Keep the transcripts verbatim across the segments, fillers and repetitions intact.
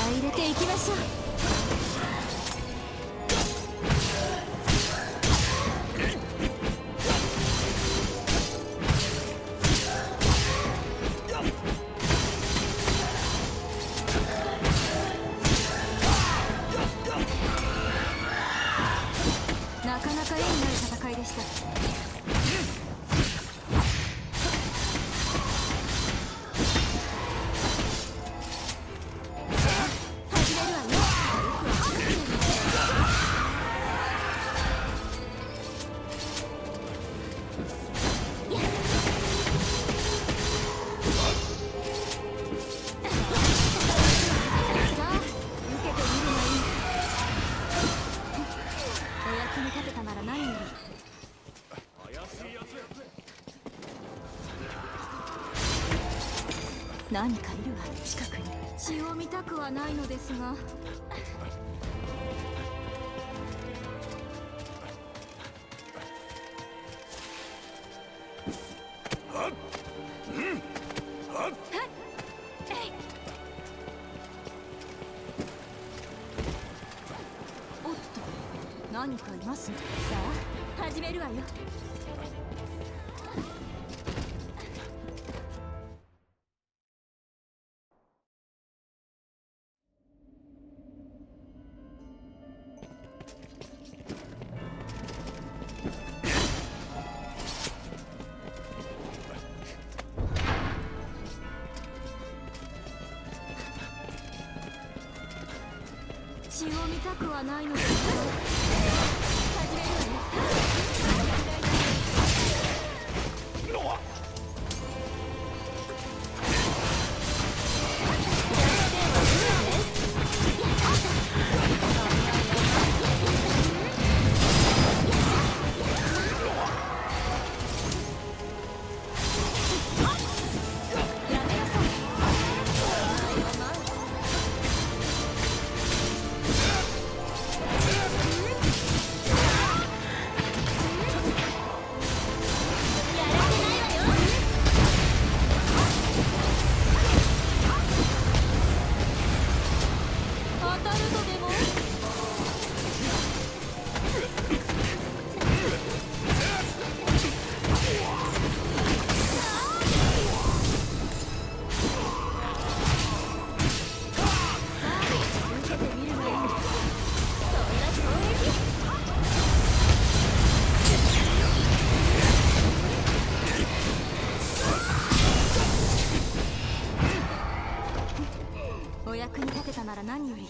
入れていきましょう。なかなか絵になる戦いでした。何かいるわ、近くに。血を見たくはないのですが。おっと、何かいますね。さあ、始めるわよ。血を見たくはないのですが、始めるわよ。お役に立てたなら何より。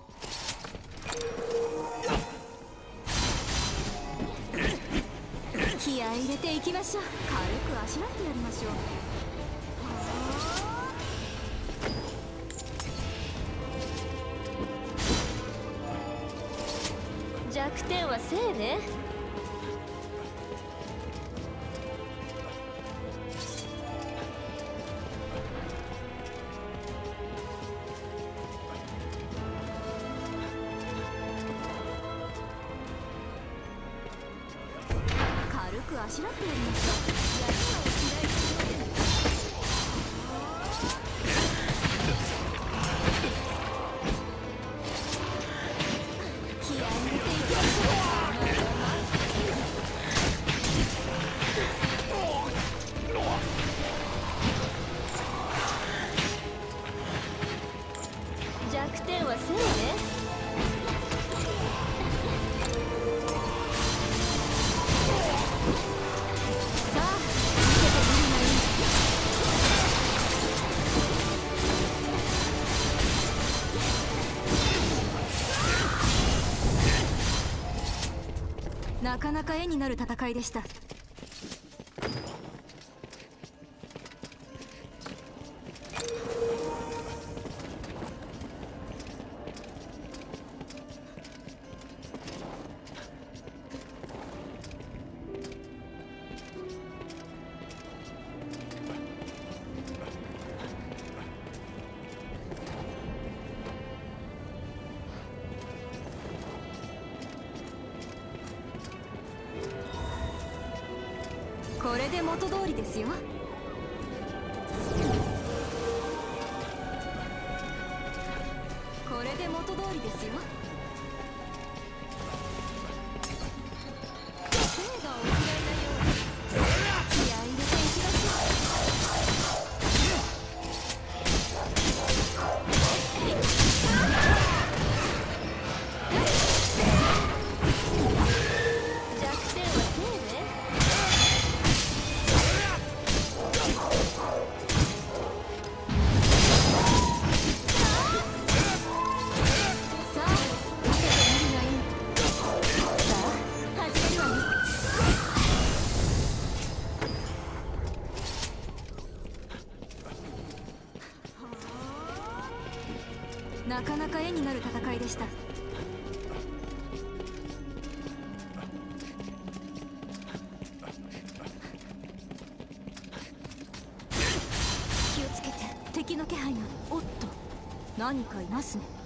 気合い入れていきましょう。軽くあしらってやりましょう。弱点はせいね。軽くあしらってやりましょう。気合い入れていきましょう。弱点はせいね。なかなか絵になる戦いでした。これで元通りですよ。 通りですよ。精がお嫌いなようです。気合い入れていきましょう。弱点は精ね。さあ見せてみるがいい。さあ始めるわよ。なかなか絵になる戦いでした。気をつけて、敵の気配が。おっと、何かいますね。